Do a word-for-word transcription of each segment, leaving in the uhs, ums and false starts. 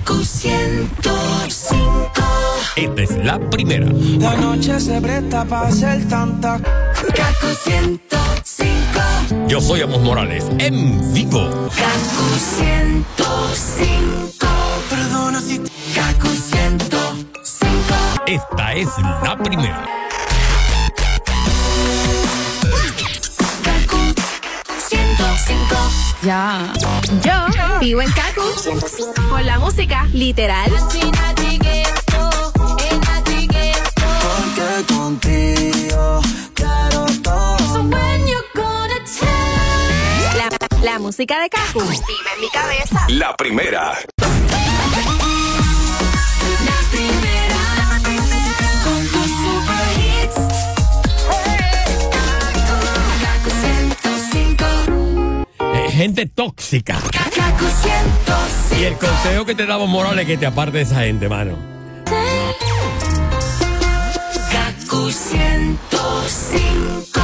Kaku ciento cinco. Esta es la primera. La noche se presta para hacer tanta. Kaku ciento cinco. Yo soy Amos Morales, en vivo. Kaku ciento cinco. Perdona si te... Kaku ciento cinco. Esta es la primera. Kaku ciento cinco. Ya. Yo vivo en Kaku con la música literal. Porque contigo quiero todo. La, la música de Kaku vive en mi cabeza. La primera. La primera. Con tus super hits. Kaku ciento cinco. Eh, gente tóxica. Kaku ciento cinco. Y el consejo que te damos, Morales, es que te apartes de esa gente, mano. Kaku ciento cinco.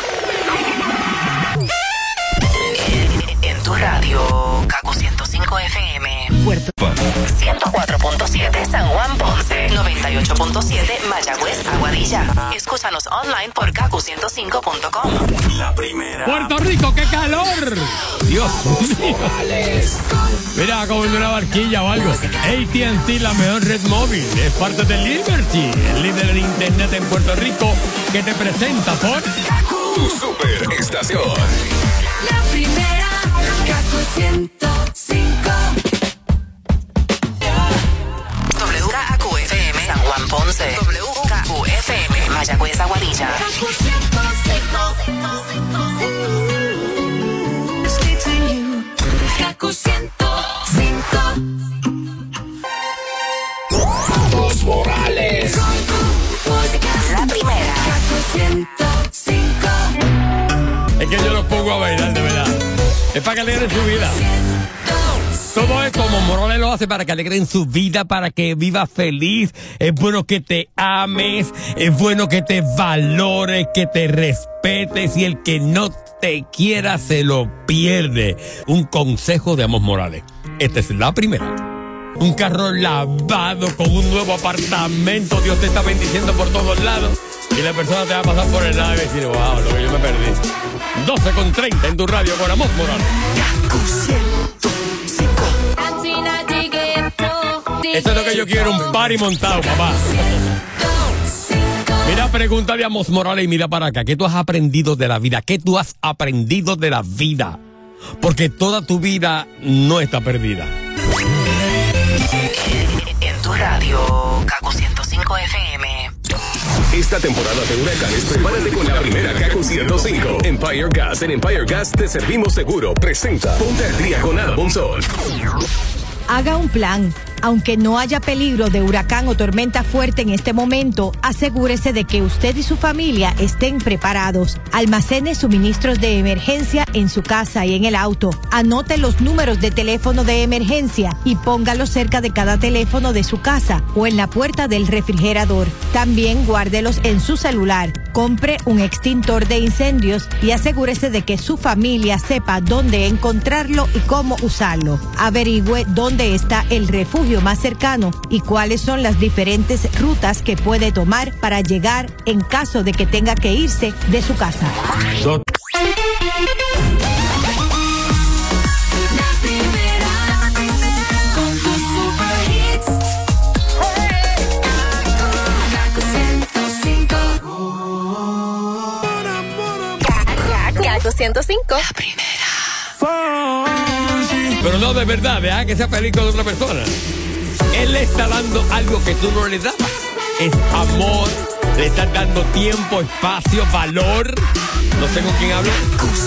En tu radio, Kaku ciento cinco F M, Puerto ciento cuatro punto siete San Juan Ponce, noventa y ocho punto siete Mayagüez, Aguadilla. Escúchanos online por kaku ciento cinco punto com. La primera. ¡Puerto Rico, qué calor! Dios mío. Mira, como en una barquilla o algo. A T and T, la mejor red móvil, es parte de Liberty, el líder en internet en Puerto Rico, que te presenta por Tu super estación. La primera. Kaku ciento cinco. W K Q F M, San Juan Ponce, W K Q F M, Mayagüez, Aguadilla. Kaku ciento cinco. Kaku ciento cinco. Amos Morales. La primera. Kaku ciento cinco. Es que yo los pongo a bailar, de verdad. Es para que alegren su vida. Todo esto como Morales lo hace para que alegren su vida, para que vivas feliz. Es bueno que te ames, es bueno que te valores, que te respetes, y el que no te quiera se lo pierde. Un consejo de Amos Morales. Esta es la primera. Un carro lavado con un nuevo apartamento. Dios te está bendiciendo por todos lados. Y la persona te va a pasar por el lado y decir, wow, lo que yo me perdí. doce con treinta en tu radio con Amos Morales. Kaku ciento cinco. Eso es lo que yo quiero, un party montado, papá. Mira, pregúntale a Amos Morales y mira para acá. ¿Qué tú has aprendido de la vida? ¿Qué tú has aprendido de la vida? Porque toda tu vida no está perdida. En tu radio, Kaku ciento cinco F M. Esta temporada de huracanes, prepárate con la primera Kaku ciento cinco. Empire Gas. En Empire Gas te servimos seguro. Presenta Ponte al Día con Ana Monzón. Haga un plan. Aunque no haya peligro de huracán o tormenta fuerte en este momento, asegúrese de que usted y su familia estén preparados. Almacene suministros de emergencia en su casa y en el auto. Anote los números de teléfono de emergencia y póngalos cerca de cada teléfono de su casa o en la puerta del refrigerador. También guárdelos en su celular. Compre un extintor de incendios y asegúrese de que su familia sepa dónde encontrarlo y cómo usarlo. Averigüe dónde está el refugio más cercano y cuáles son las diferentes rutas que puede tomar para llegar en caso de que tenga que irse de su casa. Do- La primera. Con tus super hits. Kaku ciento cinco. Kaku ciento cinco. La primera. Pero no de verdad, deja que sea feliz con otra persona. Él le está dando algo que tú no le dabas. Es amor, le estás dando tiempo, espacio, valor. No sé con quién hablo.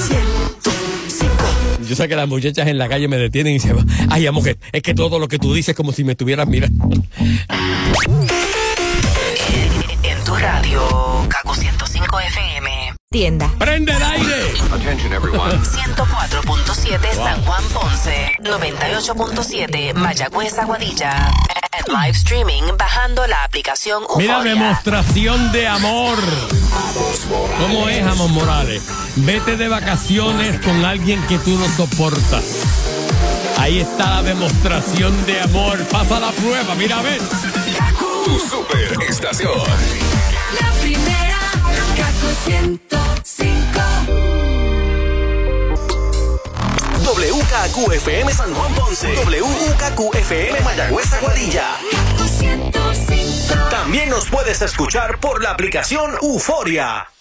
Yo sé que las muchachas en la calle me detienen y se van. Ay, mujer, es que todo lo que tú dices es como si me estuvieras mirando. En tu radio, Kaku ciento cinco F M. Tienda. ¡Prende el aire! ciento cuatro punto siete San Juan Ponce, noventa y ocho punto siete Mayagüez, Aguadilla. En live streaming bajando la aplicación Mira, Euforia. demostración de amor. ¿Cómo es, Amos Morales? Vete de vacaciones con alguien que tú no soportas. Ahí está la demostración de amor. Pasa la prueba, mira a ver. Tu super estación. La primera, Kaku ciento cinco. W K Q F M San Juan Ponce. W K Q F M Mayagüez Aguadilla. Kaku ciento cinco. También nos puedes escuchar por la aplicación Euforia.